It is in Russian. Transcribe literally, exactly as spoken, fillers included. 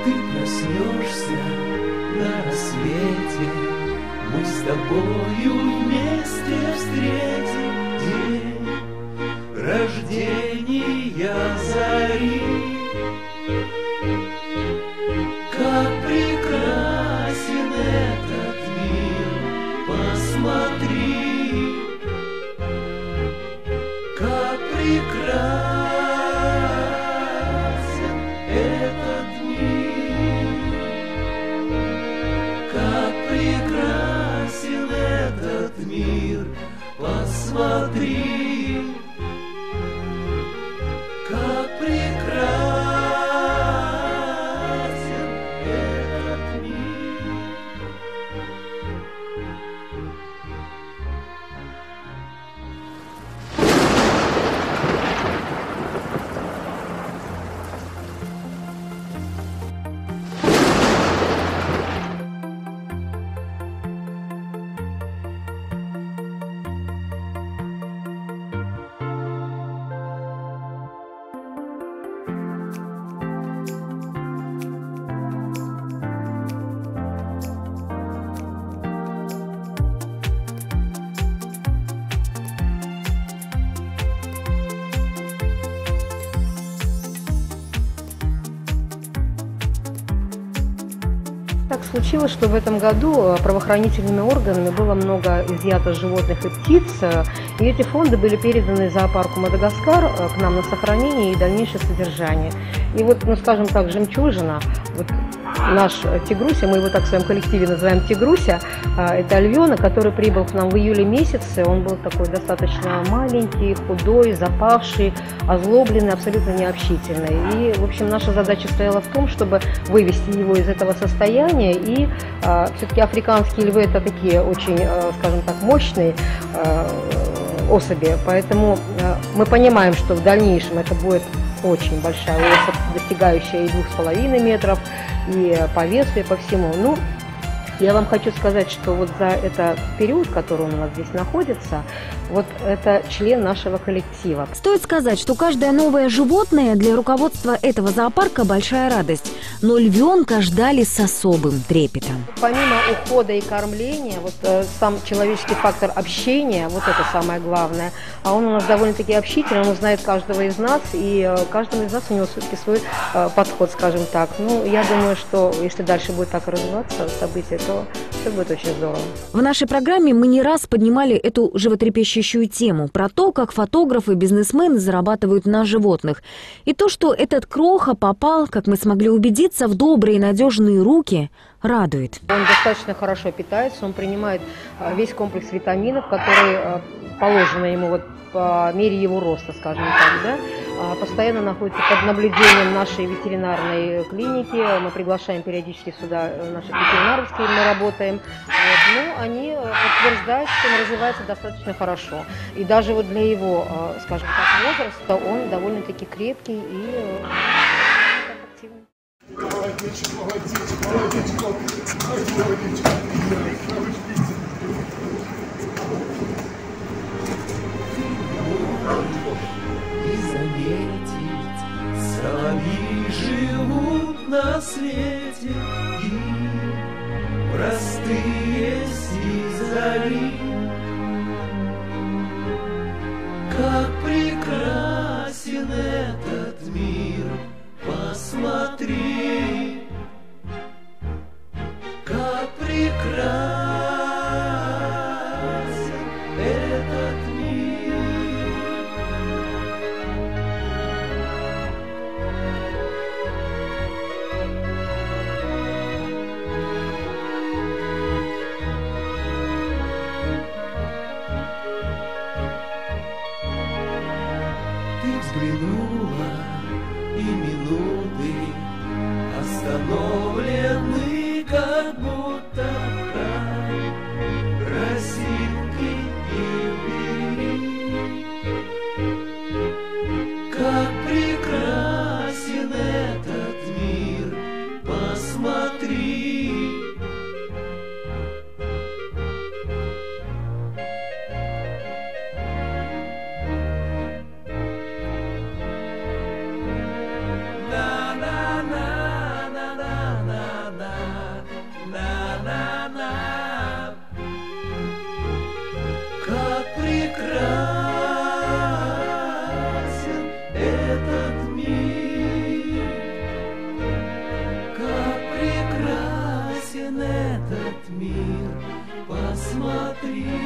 ты проснешься на рассвете, мы с тобою вместе встретим день рождения зари. Как прекрасен этот мир, посмотри, как прекрасен этот мир, как прекрасен этот мир, посмотри, как прекрасен этот мир. Так случилось, что в этом году правоохранительными органами было много изъято животных и птиц, и эти фонды были переданы зоопарку Мадагаскар к нам на сохранение и дальнейшее содержание. И вот, ну скажем так, жемчужина, вот наш Тигруся, мы его так в своем коллективе называем Тигруся, это львенок, который прибыл к нам в июле месяце. Он был такой достаточно маленький, худой, запавший, озлобленный, абсолютно необщительный. И, в общем, наша задача стояла в том, чтобы вывести его из этого состояния. И э, все-таки африканские львы – это такие очень, э, скажем так, мощные э, особи. Поэтому э, мы понимаем, что в дальнейшем это будет очень большая особь, достигающая и двух с половиной метров, и по весу, и по всему. Ну, я вам хочу сказать, что вот за этот период, который он у нас здесь находится, вот это член нашего коллектива. Стоит сказать, что каждое новое животное для руководства этого зоопарка большая радость. Но львенка ждали с особым трепетом. Помимо ухода и кормления, вот э, сам человеческий фактор общения, вот это самое главное. А он у нас довольно-таки общительный, он знает каждого из нас, и э, каждому из нас у него все-таки свой э, подход, скажем так. Ну, я думаю, что если дальше будет так развиваться события, то все будет очень здорово. В нашей программе мы не раз поднимали эту животрепещущую тему про то, как фотографы и бизнесмены зарабатывают на животных. И то, что этот кроха попал, как мы смогли убедиться, в добрые и надежные руки, радует. Он достаточно хорошо питается, он принимает весь комплекс витаминов, которые положено ему вот по мере его роста, скажем так, да. Постоянно находится под наблюдением нашей ветеринарной клиники. Мы приглашаем периодически сюда наших ветеринаров, с кем мы работаем. Вот. Ну, они подтверждают, что он развивается достаточно хорошо. И даже вот для его, скажем так, возраста он довольно-таки крепкий и активный. Молодечек, молодечек, молодечек, молодечек, и заметить, соловьи живут на свете, и простые сизари. Как прекрасен этот мир, посмотри, как прекрасен этот мир. зари.